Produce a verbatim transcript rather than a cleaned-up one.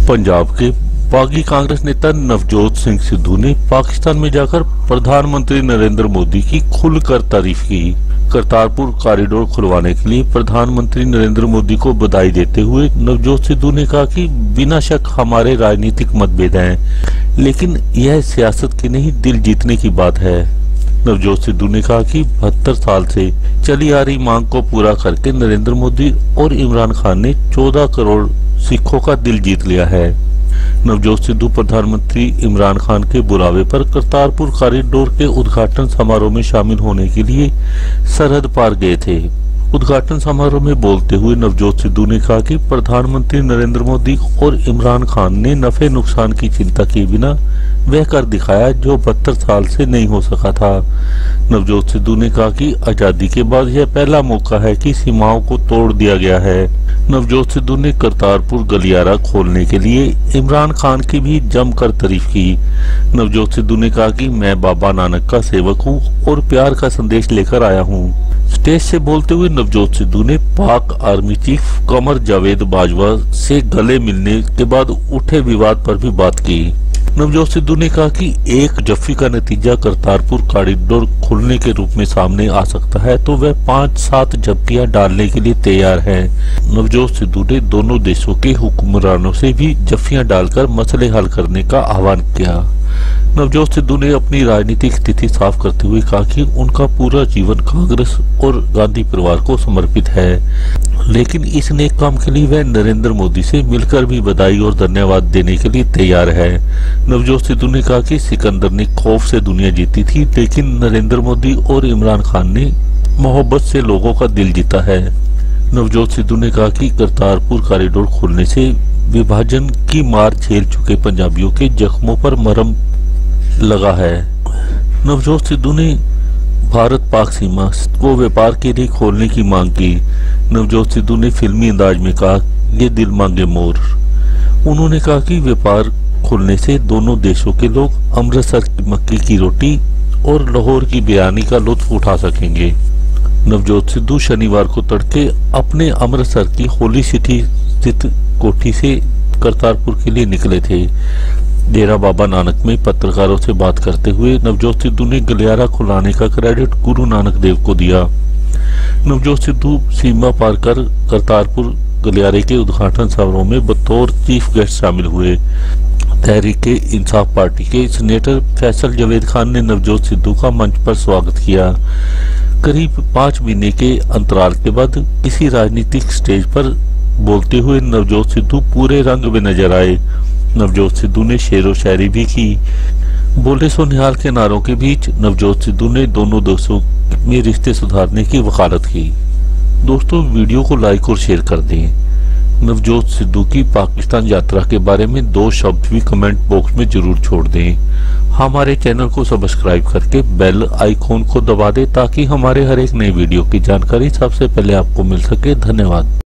पंजाब के बागी कांग्रेस नेता नवजोत सिंह सिद्धू ने पाकिस्तान में जाकर प्रधानमंत्री नरेंद्र मोदी की खुलकर तारीफ की। करतारपुर कॉरिडोर खुलवाने के लिए प्रधानमंत्री नरेंद्र मोदी को बधाई देते हुए नवजोत सिद्धू ने कहा कि बिना शक हमारे राजनीतिक मतभेद हैं, लेकिन यह सियासत की नहीं दिल जीतने की बात है। नवजोत सिद्धू ने कहा कि बहत्तर साल से चली आ रही मांग को पूरा करके नरेंद्र मोदी और इमरान खान ने चौदह करोड़ सिखों का दिल जीत लिया है। नवजोत सिद्धू प्रधानमंत्री इमरान खान के बुलावे पर करतारपुर कॉरिडोर के उद्घाटन समारोह में शामिल होने के लिए सरहद पार गए थे। उद्घाटन समारोह में बोलते हुए नवजोत सिद्धू ने कहा कि प्रधानमंत्री नरेंद्र मोदी और इमरान खान ने नफे नुकसान की चिंता किए बिना वह कर दिखाया जो बहत्तर साल से नहीं हो सका था। नवजोत सिद्धू ने कहा कि आजादी के बाद यह पहला मौका है कि सीमाओं को तोड़ दिया गया है। नवजोत सिद्धू ने करतारपुर गलियारा खोलने के लिए इमरान खान की भी जमकर तारीफ की। नवजोत सिद्धू ने कहा कि मैं बाबा नानक का सेवक हूं और प्यार का संदेश लेकर आया हूं। स्टेज से बोलते हुए नवजोत सिद्धू ने पाक आर्मी चीफ कमर जावेद बाजवा से गले मिलने के बाद उठे विवाद पर भी बात की। नवजोत सिद्धू ने कहा कि एक जफ्फी का नतीजा करतारपुर कॉरिडोर खुलने के रूप में सामने आ सकता है तो वह पांच सात झपकियां डालने के लिए तैयार है। नवजोत सिद्धू ने दोनों देशों के हुक्मरानों से भी जफ्फियां डालकर मसले हल करने का आह्वान किया। नवजोत सिद्धू ने अपनी राजनीतिक स्थिति साफ करते हुए कहा कि उनका पूरा जीवन कांग्रेस और गांधी परिवार को समर्पित है, लेकिन इस नेक काम के लिए वह नरेंद्र मोदी से मिलकर भी बधाई और धन्यवाद देने के लिए तैयार है। नवजोत सिद्धू ने कहा कि सिकंदर ने खौफ से दुनिया जीती थी, लेकिन नरेंद्र मोदी और इमरान खान ने मोहब्बत से लोगों का दिल जीता है। नवजोत सिद्धू ने कहा कि करतारपुर कॉरिडोर खुलने से विभाजन की मार झेल चुके पंजाबियों के जख्मों पर मरहम लगा है। नवजोत सिद्धू ने भारत पाक सीमा को व्यापार के लिए खोलने की मांग की। नवजोत सिद्धू ने फिल्मी अंदाज में कहा, ये दिल मांगे मोर। उन्होंने कहा कि व्यापार खुलने से दोनों देशों के लोग अमृतसर की मक्की की रोटी और लाहौर की बिरयानी का लुत्फ उठा सकेंगे। नवजोत सिद्धू शनिवार को तड़के अपने अमृतसर की होली सिटी स्थित कोठी से करतारपुर के लिए निकले थे। डेरा बाबा नानक में पत्रकारों से बात करते हुए नवजोत सिद्धू ने गलियारा खुलाने का क्रेडिट गुरु नानक देव को दिया। नवजोत सिद्धू सीमा पार कर करतारपुर गलियारे के उद्घाटन समारोह में बतौर चीफ गेस्ट शामिल हुए। तहरीके इंसाफ पार्टी के सीनेटर फैसल जावेद खान ने नवजोत सिद्धू का मंच पर स्वागत किया। करीब पांच महीने के अंतराल के बाद किसी राजनीतिक स्टेज पर बोलते हुए नवजोत सिद्धू पूरे रंग में नजर आए। नवजोत सिद्धू ने शेरो शायरी भी की। बोले सो निहाल के नारों के बीच नवजोत सिद्धू ने दोनों देशों में रिश्ते सुधारने की वकालत की। दोस्तों, वीडियो को लाइक और शेयर कर दें। नवजोत सिद्धू की पाकिस्तान यात्रा के बारे में दो शब्द भी कमेंट बॉक्स में जरूर छोड़ दें। हमारे चैनल को सब्सक्राइब करके बेल आइकॉन को दबा दें ताकि हमारे हर एक नई वीडियो की जानकारी सबसे पहले आपको मिल सके। धन्यवाद।